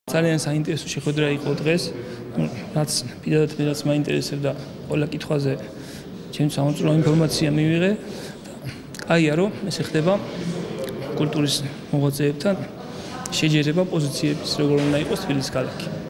ძალიან საინტერესო შეხვედრა იყო დღეს, რაც პირადად მეც მაინტერესებდა ყველა კითხვაზე ჩემს სამწუხარო ინფორმაცია მივიღე და კაია რომ ესე ხდება კულტურის მოღვაწეებთან შეჯერება პოზიციების როგორ უნდა იყოს თბილისის ქალაქი.